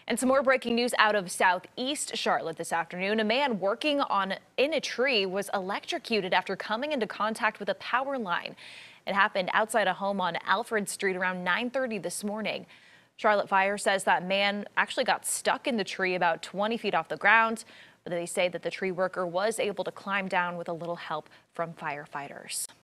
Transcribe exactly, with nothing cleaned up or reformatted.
And some more breaking news out of southeast Charlotte this afternoon. A man working on in a tree was electrocuted after coming into contact with a power line. It happened outside a home on Alfred Street around nine thirty this morning. Charlotte Fire says that man actually got stuck in the tree about twenty feet off the ground, but they say that the tree worker was able to climb down with a little help from firefighters.